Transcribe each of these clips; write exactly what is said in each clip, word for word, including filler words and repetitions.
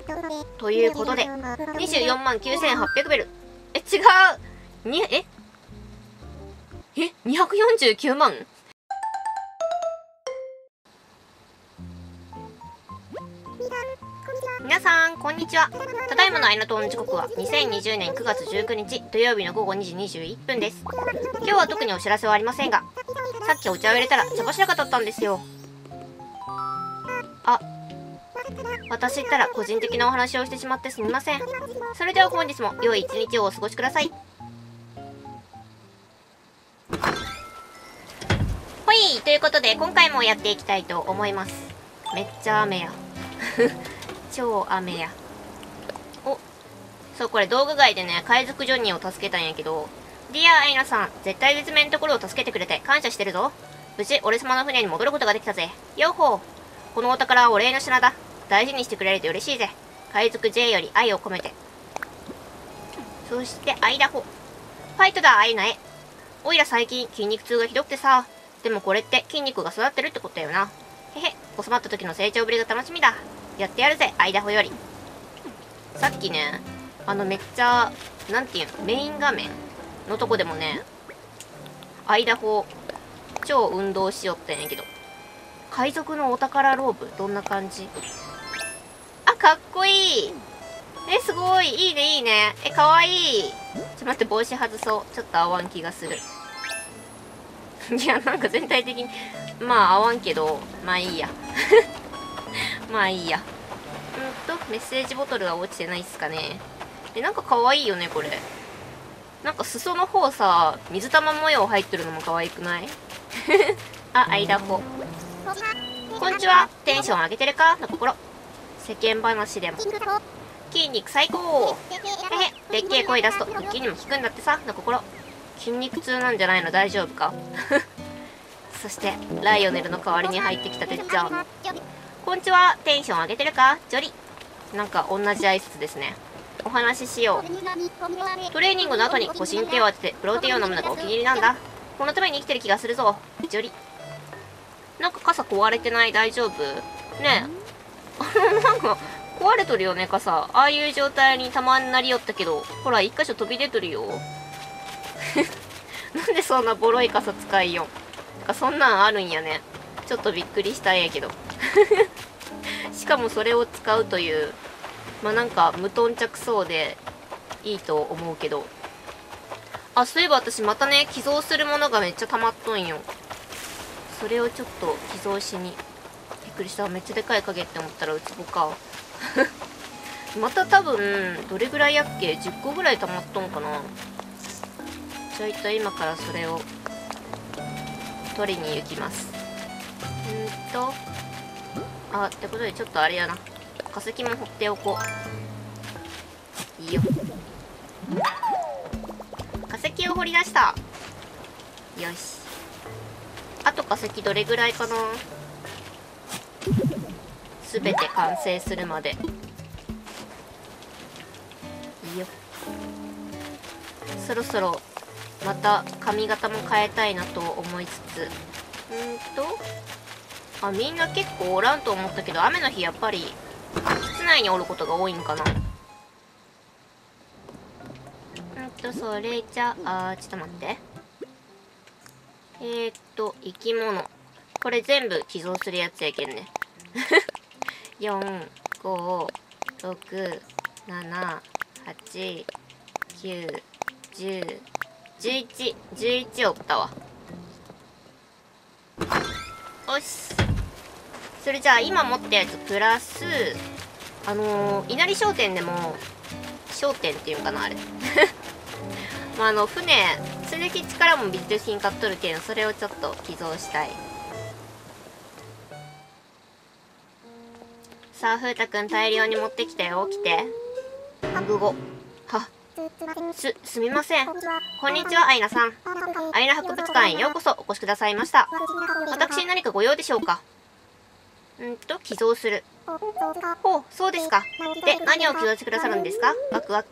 ということで、にじゅうよんまんきゅうせんはっぴゃくベル。え、違う。に、ええ ?にひゃくよんじゅうきゅうまん？皆さん、こんにちは。ただいまのアイナトーン時刻はにせんにじゅうねんくがつじゅうくにち土曜日のごごにじにじゅういっぷんです。今日は特にお知らせはありませんが、さっきお茶を入れたら茶柱が立ったんですよ。あ、私ったら個人的なお話をしてしまってすみません。それでは本日も良い一日をお過ごしください。ほい、ということで今回もやっていきたいと思います。めっちゃ雨や。超雨や。お、そう、これ道具街でね、海賊ジョニーを助けたんやけど、ディア・アイナさん、絶対絶命のところを助けてくれて感謝してるぞ。無事、俺様の船に戻ることができたぜ。ヨッホー。このお宝はお礼の品だ。大事にしてくれると嬉しいぜ。海賊 J より愛を込めて。そして、アイダホ。ファイトだ、アイナへ。おいら最近筋肉痛がひどくてさ。でもこれって筋肉が育ってるってことだよな。へへ、収まった時の成長ぶりが楽しみだ。やってやるぜ、アイダホより。さっきね、あのめっちゃ、なんていうの、メイン画面のとこでもね、アイダホ、超運動しよったんやけど。海賊のお宝ローブ、どんな感じ？あ、かっこいい。え、すごい。いいね、いいね。え、かわいい。ちょっと待って、帽子外そう。ちょっと合わん気がする。いや、なんか全体的に、まあ合わんけど、まあいいや。まあいいや。うんと、メッセージボトルは落ちてないっすかね。え、なんかかわいいよね、これ。なんか裾の方さ、水玉模様入ってるのも可愛くない？あ、アイダホ。こんにちは。テンション上げてるかの心。世間話でも。筋肉最高。へへ、でっけえ声出すと腹筋にも効くんだってさの心。筋肉痛なんじゃないの？大丈夫か？そして、ライオネルの代わりに入ってきたてっちゃん。こんにちは。テンション上げてるかジョリ。なんか同じ挨拶ですね。お話ししよう。トレーニングの後に腰に手を当ててプロテインを飲むのがお気に入りなんだ。このために生きてる気がするぞ。ジョリ。なんか傘壊れてない？大丈夫？ねえ。なんか壊れとるよね、傘。ああいう状態にたまになりよったけど、ほら、一箇所飛び出とるよ。なんでそんなボロい傘使いよん。なんかそんなんあるんやね。ちょっとびっくりしたんやけど。しかもそれを使うという、まあなんか無頓着そうでいいと思うけど。あ、そういえば私またね、寄贈するものがめっちゃ溜まっとんよ。それをちょっと寄贈しに。びっくりした。めっちゃでかい影って思ったらウツボか。また多分、どれぐらいやっけ ?じゅっ 個ぐらい溜まっとんかな。ちょいと今からそれを取りに行きます。んーと、あ、ってことでちょっとあれやな。化石も掘っておこう。いいよ。化石を掘り出した。よし。あと化石どれぐらいかな。すべて完成するまで。いいよ。そろそろまた髪型も変えたいなと思いつつ。んーと、あ、みんな結構おらんと思ったけど、雨の日やっぱり室内におることが多いんかな。うんと、それじゃあ、ちょっと待って。えーっと、生き物。これ全部寄贈するやつやけんね。よん、ご、ろく、なな、はち、きゅう、じゅう、じゅういち、じゅういちおったわ。よし。それじゃあ今持ったやつプラス、あのー、稲荷商店でも、商店っていうかな、あれ。まあ、あの、船、それだけ力も美術品買っとるけん、それをちょっと寄贈したい。さあ、風太くん大量に持ってきたよ。起きて。グゴ。は。す、すみません。こんにちは、アイナさん。アイナ博物館へようこそお越しくださいました。私に何かご用でしょうか？んと、寄贈する。ほう、そうですか。で、何を寄贈してくださるんですか？ワクワク。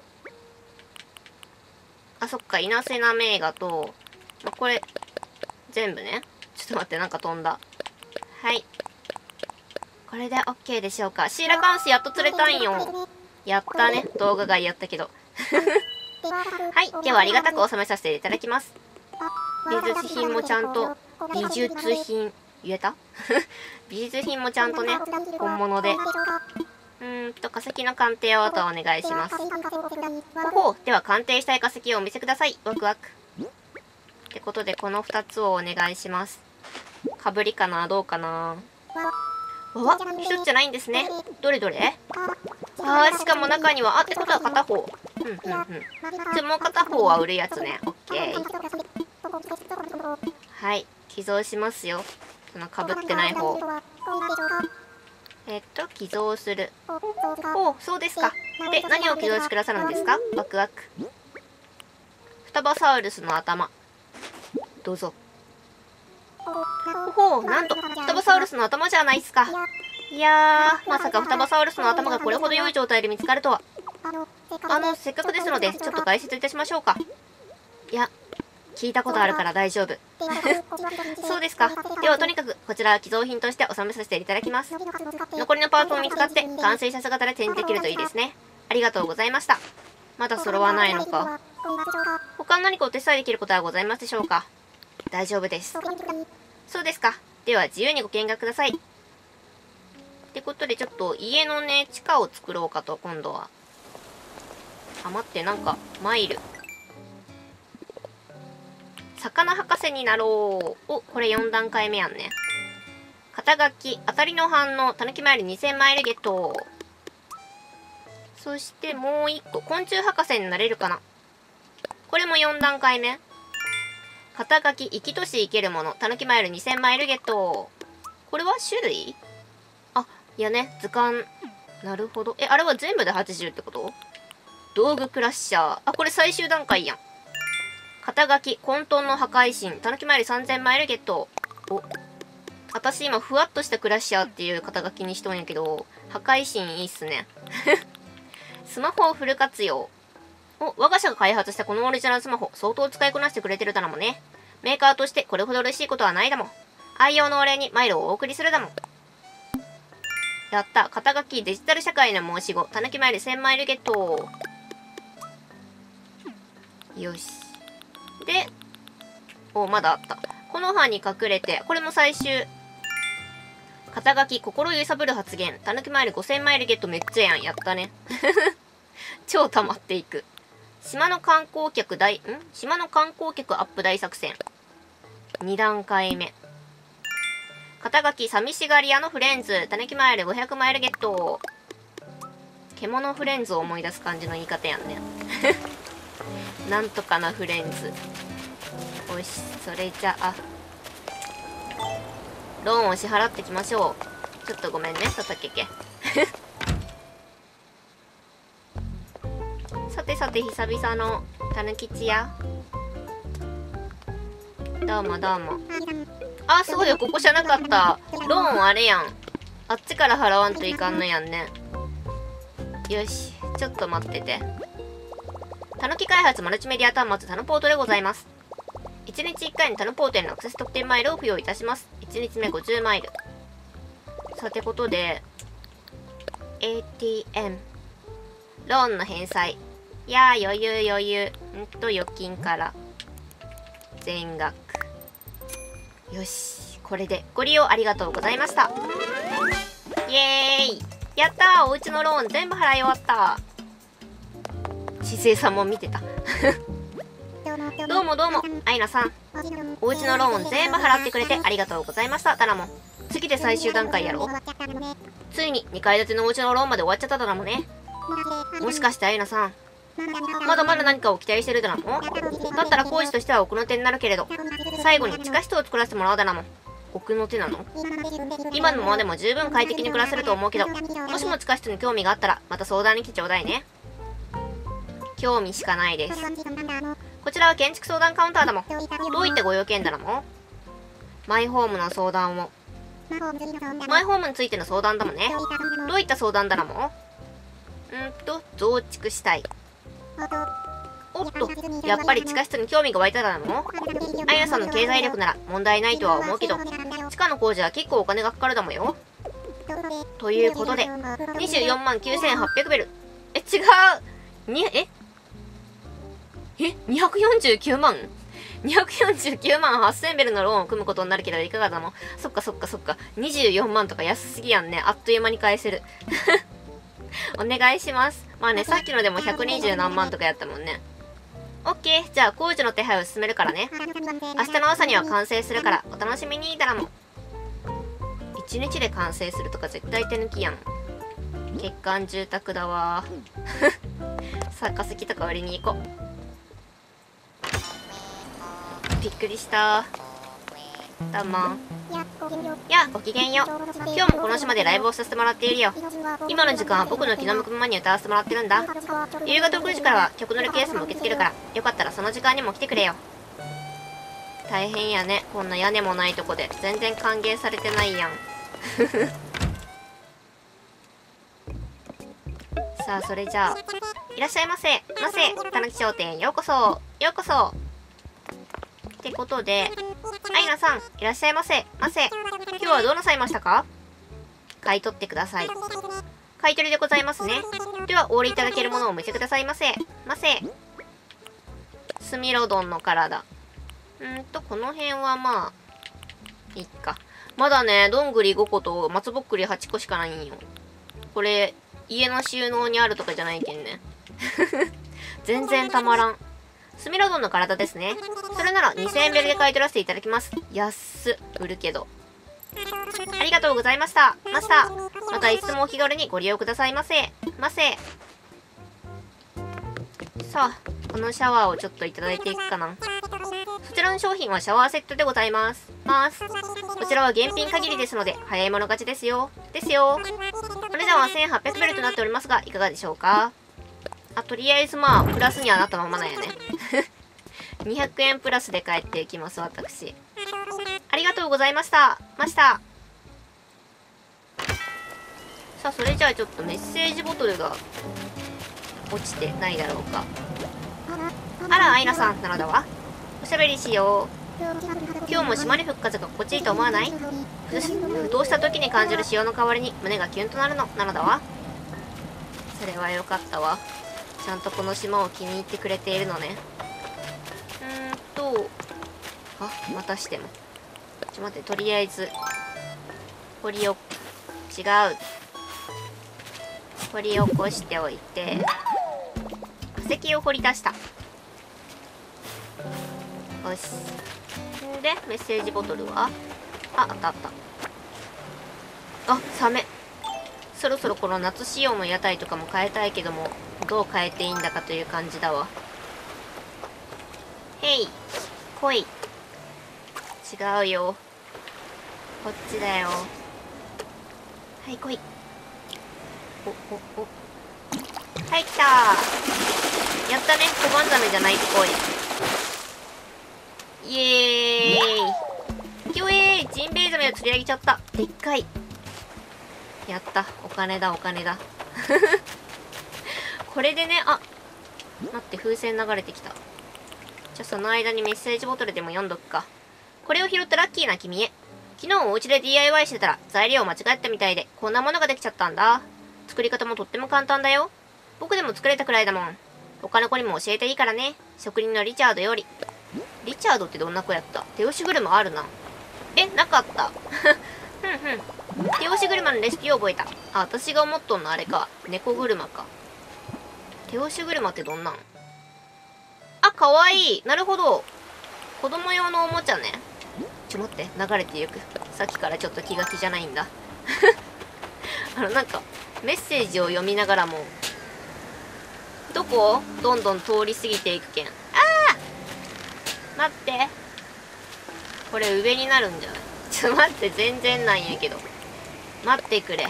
あ、そっか、稲瀬な名画と、ま、これ、全部ね。ちょっと待って、なんか飛んだ。はい。 これで OK でしょうか。シーラカンスやっと釣れたんよ。やったね。動画外やったけど。はい、今日はありがたく納めさせていただきます。美術品もちゃんと、美術品、言えた美術品もちゃんとね、本物で。うーんと、化石の鑑定をあとはお願いします。ほほう、では鑑定したい化石をお見せください。ワクワク。ってことで、このふたつをお願いします。かぶりかな、どうかな。わ、一つじゃないんですね。どれどれ。あー、しかも中には、あ、ってことは片方。うんうんうん。じゃもう片方は売るやつね。オッケー。はい、寄贈しますよ。そのかぶってない方。えっと、寄贈する。おお、そうですか。で、何を寄贈してくださるんですか。ワクワク。フタバサウルスの頭。どうぞ。ほほう、なんと、フタバサウルスの頭じゃないですか。いやー、まさかフタバサウルスの頭がこれほど良い状態で見つかるとは。あの、せっかくですので、ちょっと解説いたしましょうか。いや、聞いたことあるから大丈夫。そうですか。では、とにかく、こちらは寄贈品として納めさせていただきます。残りのパーツを見つかって、完成した姿で展示できるといいですね。ありがとうございました。まだ揃わないのか。他に何かお手伝いできることはございますでしょうか。大丈夫です。そうですか。では、自由にご見学ください。ってことで、ちょっと家のね、地下を作ろうかと、今度は。あ、待って、なんか、マイル。魚博士になろう。お、これよん段階目やんね。肩書き、当たりの反応、たぬきマイルにせんマイルゲット。そしてもう一個、昆虫博士になれるかな。これもよん段階目。肩書き、生きとし生けるもの、たぬきマイルにせんマイルゲット。これは種類？あ、いやね、図鑑。なるほど。え、あれは全部ではちじゅうってこと？道具クラッシャー。あ、これ最終段階やん。肩書き、混沌の破壊神、たぬきマイルさんぜんマイルゲット。お、私今ふわっとしたクラッシャーっていう肩書きにしとんやけど、破壊神いいっすね。スマホをフル活用。お、我が社が開発したこのオリジナルスマホ、相当使いこなしてくれてるだろもね。メーカーとしてこれほど嬉しいことはないだもん。愛用のお礼にマイルをお送りするだもん。やった。肩書き、デジタル社会の申し子、たぬきマイルせんマイルゲット。よし。で、お、まだあった。この葉に隠れて、これも最終。肩書き、心揺さぶる発言。たぬきマイルごせんマイルゲットめっちゃやん。やったね。超溜まっていく。島の観光客大、ん島の観光客アップ大作戦。に段階目。肩書き、寂しがり屋のフレンズ。たぬきマイルごひゃくマイルゲット。獣フレンズを思い出す感じの言い方やんね。なんとかなフレンズ。よし、それじゃあ、ローンを支払ってきましょう。ちょっとごめんね、佐々木家。さてさて、久々のたぬきちや。どうもどうも。あ、すごいよ、ここじゃなかった。ローンあれやん。あっちから払わんといかんのやんね。よし、ちょっと待ってて。たぬき開発マルチメディア端末タヌポートでございます。いちにちいっかいにタヌポートへのアクセス特典マイルを付与いたします。いちにちめごじゅうマイル。さてことで、エーティーエム。ローンの返済。いやー、余裕余裕。んと、預金から。全額。よし。これでご利用ありがとうございました。イエーイ。やったー、おうちのローン全部払い終わった。知性さんも見てた。どうもどうも、アイナさん。おうちのローン全部払ってくれてありがとうございました、タナモン。次で最終段階やろ。ついににかい建てのおうちのローンまで終わっちゃっただらもね。もしかしてアイナさん、まだまだ何かを期待してるだらも。だったら工事としては奥の手になるけれど、最後に地下室を作らせてもらうだらも。奥の手なの？今のままでも十分快適に暮らせると思うけど、もしも地下室に興味があったらまた相談に来てちょうだいね。興味しかないです。こちらは建築相談カウンターだもん。どういったご用件だらも。マイホームの相談を。マイホームについての相談だもんね。どういった相談だらも。んーと、増築したい。おっと、やっぱり地下室に興味が湧いただろも。あやさんの経済力なら問題ないとは思うけど、地下の工事は結構お金がかかるだもよ。 ということでにじゅうよんまんきゅうせんはっぴゃくベル。え、違うにええにひゃくよんじゅうきゅうまんにひゃくよんじゅうきゅうまんはっせんベルのローンを組むことになるけどいかがだもん。そっかそっかそっか。にじゅうよんまんとか安すぎやんね。あっという間に返せる。お願いします。まあね、さっきのでもひゃくにじゅうなんまんとかやったもんね。オッケー。じゃあ工事の手配を進めるからね。明日の朝には完成するからお楽しみに。だらも。いちにちで完成するとか絶対手抜きやん。欠陥住宅だわ。さあ、化石とか売りに行こう。びっくりした。どうも。やあ、ごきげんよう。今日もこの島でライブをさせてもらっているよ。今の時間は僕の気の向くままに歌わせてもらってるんだ。夕方ろくじからは曲のリクエストも受け付けるから、よかったらその時間にも来てくれよ。大変やね。こんな屋根もないとこで全然歓迎されてないやん。さあ、それじゃあ、いらっしゃいませ。ませ。たぬき商店ようこそ。ようこそ。ってことで、アイナさん、いらっしゃいませ。ませ。今日はどうなさいましたか？買い取ってください。買い取りでございますね。では、お売りいただけるものをお見せくださいませ。ませ。スミロドンの体。んーと、この辺はまあ、いっか。まだね、どんぐりごこと松ぼっくりはちこしかないんよ。これ、家の収納にあるとかじゃないけんね。全然たまらん。スミロドンの体ですね。それならにせんえんベルで買い取らせていただきます。安っ。売るけど。ありがとうございました。ました。またいつもお気軽にご利用くださいませ。ませ。さあ、このシャワーをちょっといただいていくかな。そちらの商品はシャワーセットでございます。ます。こちらは現品限りですので、早い者勝ちですよ。ですよ。お値段はせんはっぴゃくベルとなっておりますが、いかがでしょうか？あ、とりあえずまあ、プラスにはなったままなんやね。にひゃくえんプラスで帰っていきます、私。ありがとうございました。ました。さあ、それじゃあちょっとメッセージボトルが落ちてないだろうか。あら、アイナさんなのだわ。おしゃべりしよう。今日も島に復活が心地いいと思わない？ふふとした時に感じる潮の代わりに胸がキュンとなるのなのだわ。それはよかったわ。ちゃんとこの島を気に入ってくれているのね。うーんと、あ、またしても。ちょっと待って、とりあえず、掘りを、違う。掘り起こしておいて、化石を掘り出した。よし。んで、メッセージボトルはあ、あったあった。あ、サメ。そろそろこの夏仕様の屋台とかも変えたいけども、どう変えていいんだかという感じだわ。へい、来い。違うよ。こっちだよ。はい、来い。お、お、お。はい、来たー。やったね。コバンザメじゃないっぽい。イエーイ。ひょえー、ジンベエザメを釣り上げちゃった。でっかい。やった。お金だ、お金だ。これでね、あ、待って、風船流れてきた。じゃあその間にメッセージボトルでも読んどくか。これを拾ったラッキーな君へ。昨日お家で ディーアイワイ してたら材料を間違えたみたいで、こんなものができちゃったんだ。作り方もとっても簡単だよ。僕でも作れたくらいだもん。他の子にも教えていいからね。職人のリチャードより。リチャードってどんな子やった？手押し車あるな。え、なかった。ふんふん。手押し車のレシピを覚えた。あ、私が思っとんのあれか。猫車か。手押し車ってどんなん？あ、かわいい。なるほど。子供用のおもちゃね。ちょ、待って。流れてゆく。さっきからちょっと気が気じゃないんだ。あの、なんか、メッセージを読みながらも、どこ？どんどん通り過ぎていくけん。ああ！待って。これ上になるんじゃない？ちょっと待って。全然なんやけど。待ってくれ。は。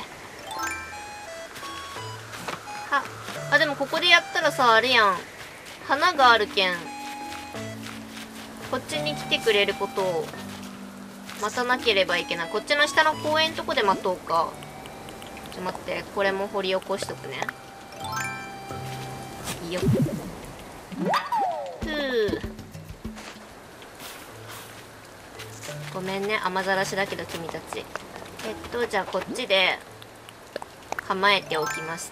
あ、でもここでやったらさ、あれやん。花があるけん。こっちに来てくれることを待たなければいけない。こっちの下の公園のとこで待とうか。ちょっと待って。これも掘り起こしとくね。いいよ。ふう。ごめんね。雨ざらしだけど君たち。 えっとじゃあこっちで構えておきまして、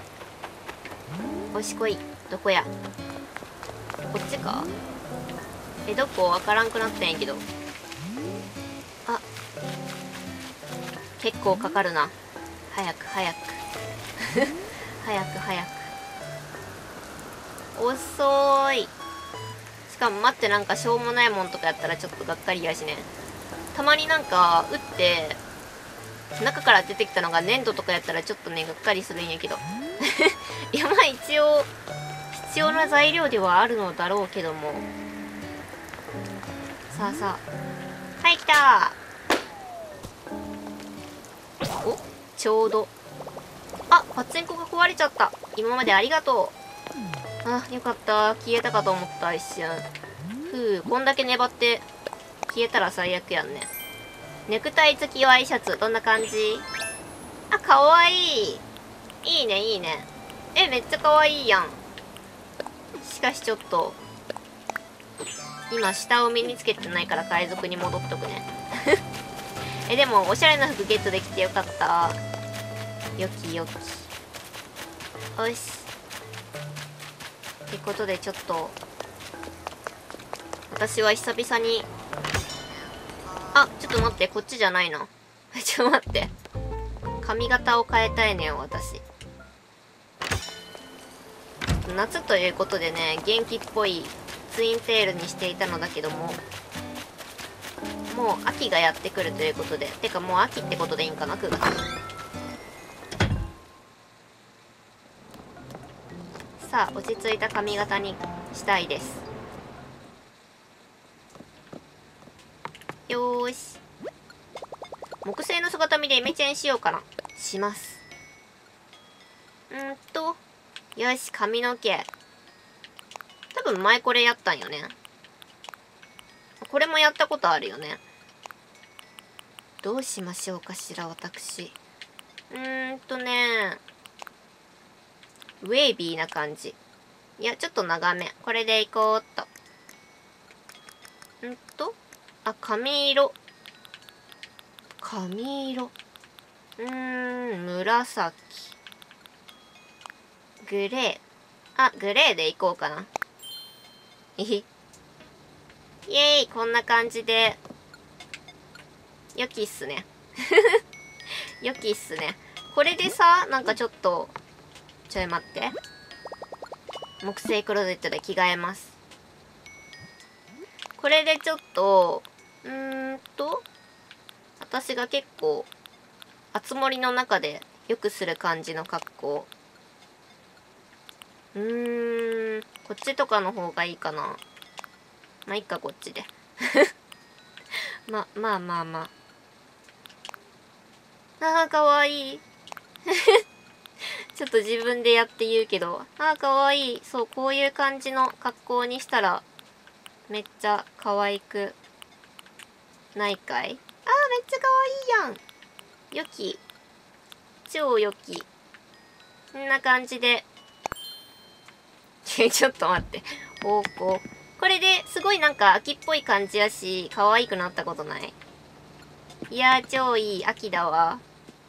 おしこい。どこや、こっちか。え、どこわからんくなったんやけど。あ、結構かかるな。早く早く早く早く。遅い。しかも待って、なんかしょうもないもんとかやったらちょっとがっかりやしね。たまになんか打って中から出てきたのが粘土とかやったらちょっとねがっかりするんやけどいやまあ一応必要な材料ではあるのだろうけども。さあさあ、はい、来たー。お、ちょうど。あ、パチンコが壊れちゃった。今までありがとう。あ、よかった。消えたかと思った、一瞬。ふう、こんだけ粘って消えたら最悪やんね。ネクタイ付きワイシャツ、どんな感じ？あ、かわいい。いいね、いいね。え、めっちゃかわいいやん。しかしちょっと、今下を身につけてないから海賊に戻っとくね。え、でも、おしゃれな服ゲットできてよかった。よきよき。よし。ってことでちょっと、私は久々に、あ、ちょっと待って、こっちじゃないな。ちょっと待って。髪型を変えたいねよ、私。夏ということでね、元気っぽいツインテールにしていたのだけども、もう秋がやってくるということで、てかもう秋ってことでいいんかな、くがつ。さあ、落ち着いた髪型にしたいです。よーし。木製の姿見でイメチェンしようかな。します。んーと、よし、髪の毛。多分前これやったんよね。これもやったことあるよね。どうしましょうかしら、私。うーんとね、ウェービーな感じ。いや、ちょっと長め。これでいこうっと。んと、あ、髪色。髪色。うーん、紫。グレー。あ、グレーでいこうかな。えへ。イエーイ、こんな感じで。良きっすね。良きっすね。これでさ、なんかちょっと、ちょい待って。木製クローゼットで着替えます。これでちょっと、うーんと、私が結構、あつ森の中でよくする感じの格好。うーん、こっちとかの方がいいかな。まあ、いっか、こっちで。ま、まあまあまあ。ああ、かわいい。ちょっと自分でやって言うけど、ああ、かわいい。そう、こういう感じの格好にしたら、めっちゃ可愛くないかい？ああ、めっちゃ可愛いやん。よき。超よき。こんな感じで。ちょっと待って。方向。これですごいなんか秋っぽい感じやし、可愛くなったことない？いやー、超いい。秋だわ。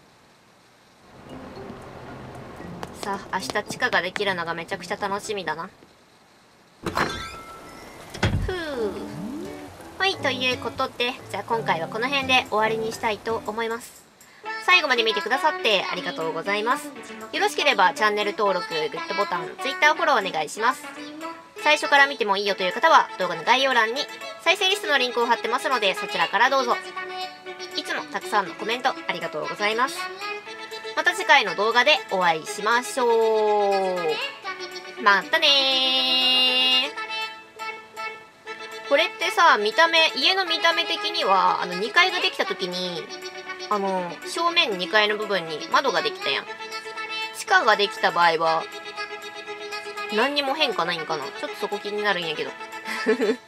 さあ、明日地下ができるのがめちゃくちゃ楽しみだな。ふう。はい、ということで、じゃあ今回はこの辺で終わりにしたいと思います。最後まで見てくださってありがとうございます。よろしければチャンネル登録、グッドボタン、Twitter フォローお願いします。最初から見てもいいよという方は動画の概要欄に再生リストのリンクを貼ってますので、そちらからどうぞ。いつもたくさんのコメントありがとうございます。また次回の動画でお会いしましょう。またねー。これってさ、見た目、家の見た目的には、あのにかいができた時に、あの、正面にかいの部分に窓ができたやん。地下ができた場合は、何にも変化ないんかな。ちょっとそこ気になるんやけど。